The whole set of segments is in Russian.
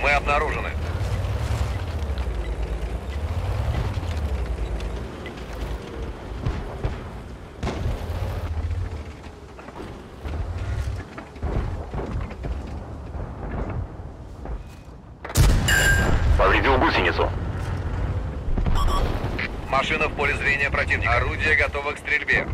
Мы обнаружены. Повредил гусеницу. Машина в поле зрения противника. Орудие готово к стрельбе.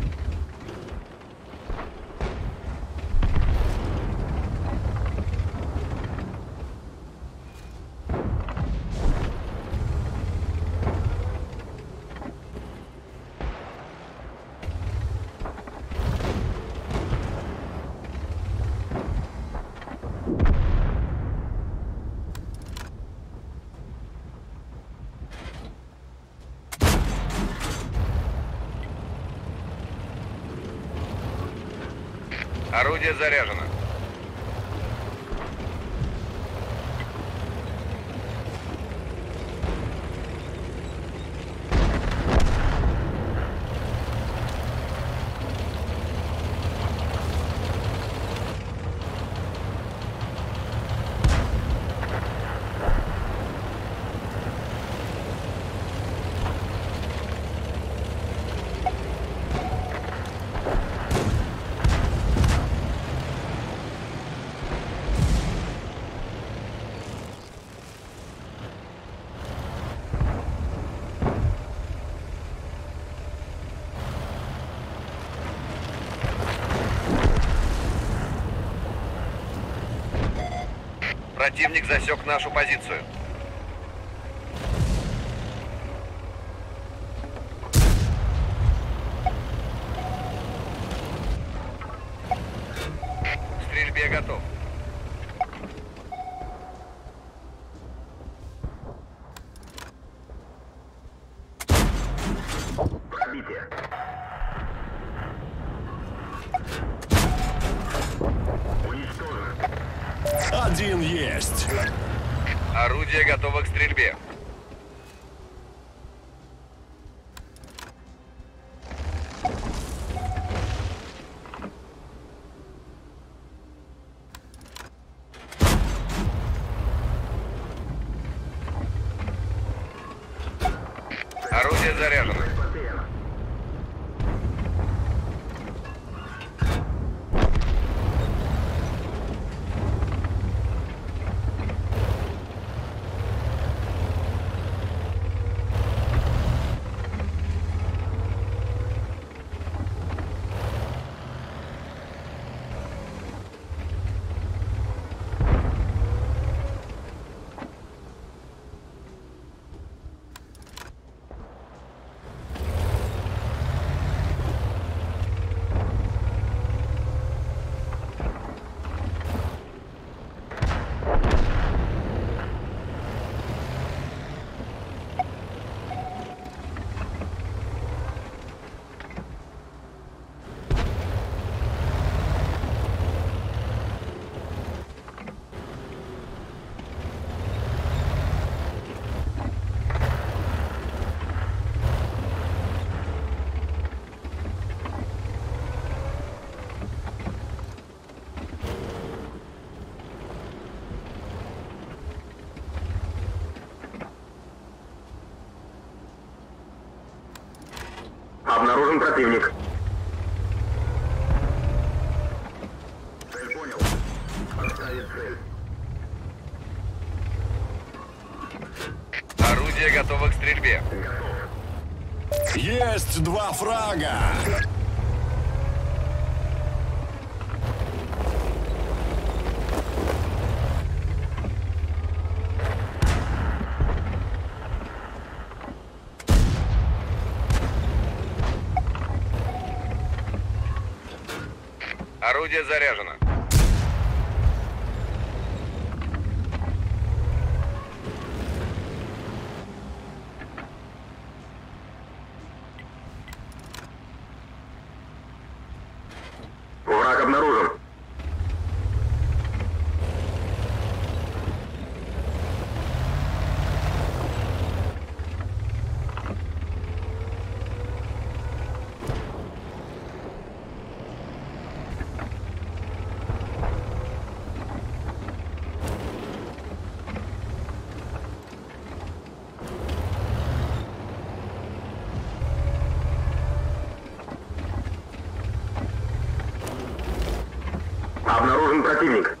Орудие заряжено. Противник засек нашу позицию. К стрельбе готов. Пробитие. Уничтожено. Один есть. Орудие готово к стрельбе. Орудие заряжено. Потеряно. Обнаружен противник. Цель понял. Отставить цель. Орудие готово к стрельбе. Есть два фрага. Орудие заряжено. Враг обнаружен. Обнаружен противник.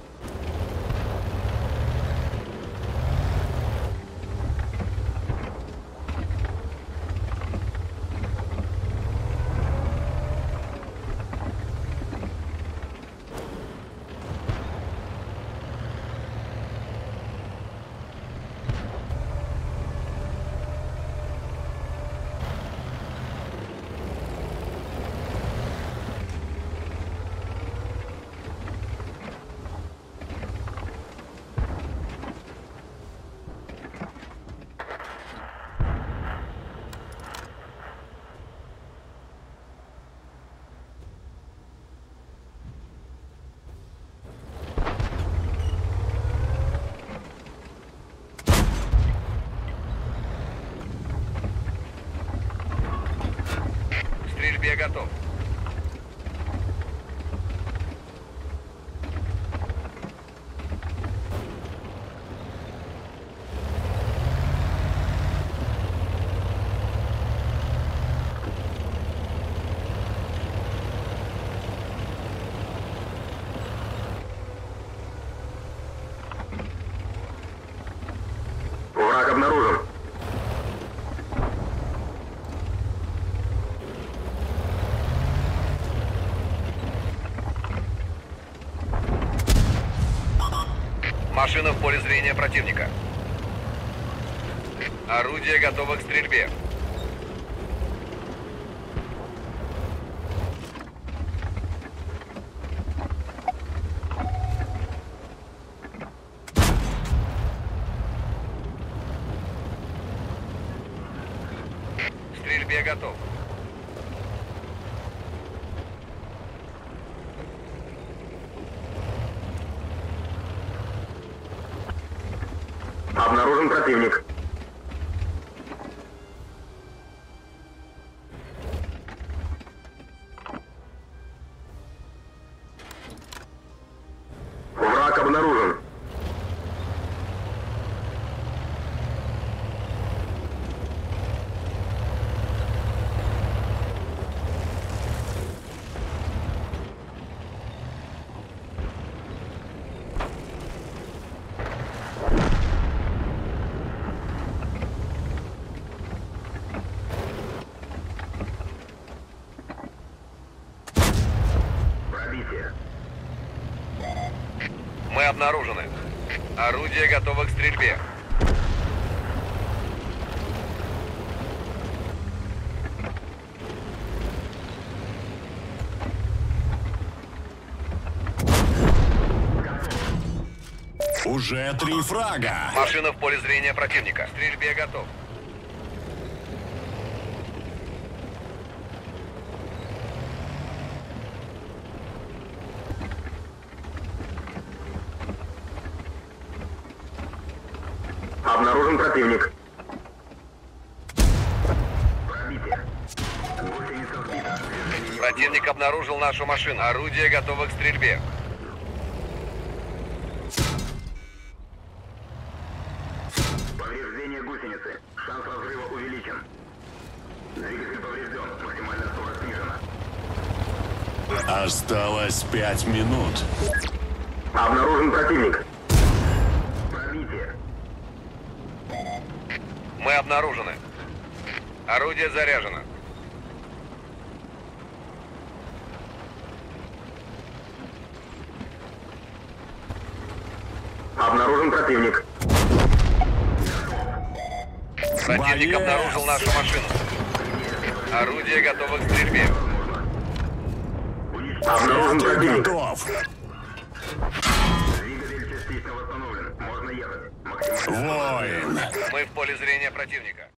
К стрельбе готов. Враг обнаружен. Машина в поле зрения противника. Орудие готово к стрельбе. К стрельбе готов. Обнаружен противник. Враг обнаружен. Пробитие. Мы обнаружены. Орудие готово к стрельбе. Уже 3 фрага. Машина в поле зрения противника. К стрельбе готов. Обнаружен противник. Пробитие. Гусеница сбита. Движение Противник обнаружил нашу машину. Орудие готово к стрельбе. Повреждение гусеницы. Шанс разрыва увеличен. Двигатель поврежден. Максимальная скорость снижена. Осталось 5 минут. Обнаружен противник. Пробитие. Мы обнаружены. Орудие заряжено. Обнаружен противник. Противник Боец! обнаружил нашу машину. Орудие готово к стрельбе. Обнаружен Ты противник. готов. Двигатель частично восстановлен. Можно ехать. Максимальная Воин. Мы в поле зрения противника.